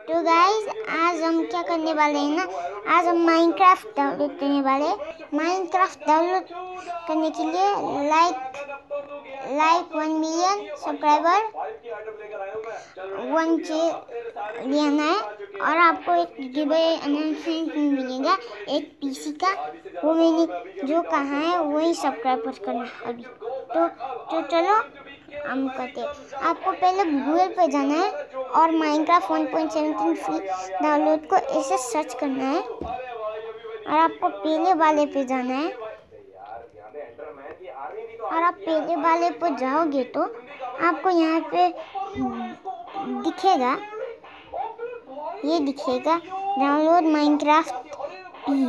तो गाइस आज हम क्या करने वाले हैं ना, आज हम माइनक्राफ्ट डाउनलोड करने वाले हैं। माइनक्राफ्ट डाउनलोड करने के लिए लाइक 1 मिलियन सब्सक्राइबर 1K लेना है और आपको एक गिवे अनाउंसमेंट मिलेगा एक पीसी का। वो मैंने जो कहा है वही सब्सक्राइब करना अभी। तो चलो हम करते हैं। आपको पहले गूगल पे जाना है और माइनक्राफ्ट 1.17 फ्री डाउनलोड को ऐसे सर्च करना है और आपको पहले वाले पे जाना है। और आप पहले वाले पर जाओगे तो आपको यहाँ पे दिखेगा, ये दिखेगा डाउनलोड माइनक्राफ्ट पी।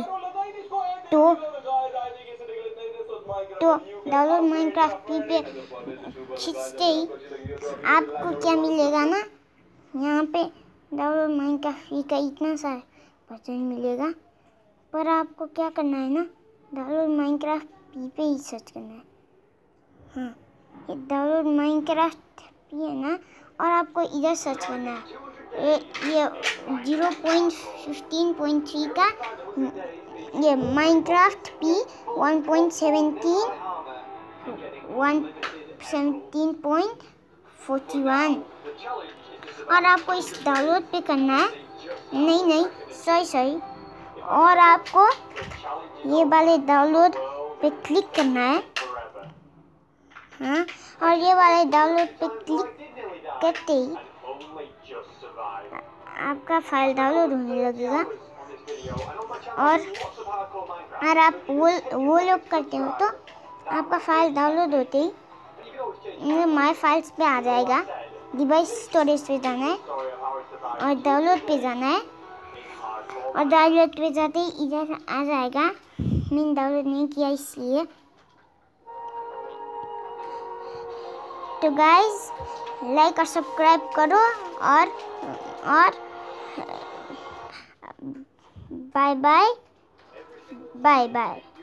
तो डाउनलोड माइनक्राफ्ट पी पे खींचते ही आपको क्या मिलेगा ना, यहाँ पे डाउनलोड माइनक्राफ्ट पी का इतना सारा बटन मिलेगा। पर आपको क्या करना है ना, डाउनलोड माइनक्राफ्ट पी पे ही सर्च करना है। हाँ, ये डाउनलोड माइनक्राफ्ट पी है ना, और आपको इधर सर्च करना है। ये 0.15.3 का ये माइनक्राफ्ट पी 1.17.41 और आपको इस डाउनलोड पे करना है। नहीं सही और आपको ये वाले डाउनलोड पे क्लिक करना है। हाँ, और ये वाले डाउनलोड पे क्लिक करते ही आपका फाइल डाउनलोड होने लगेगा। और आप वो लोग करते हो तो आपका फाइल डाउनलोड होते ही माय फाइल्स पे आ जाएगा। डिवाइस स्टोरेज पे जाना है और डाउनलोड पे जाना है और डाउनलोड पे जाते ही इधर आ जाएगा। मैंने डाउनलोड नहीं किया इसलिए। तो गाइस लाइक और सब्सक्राइब करो और बाय बाय।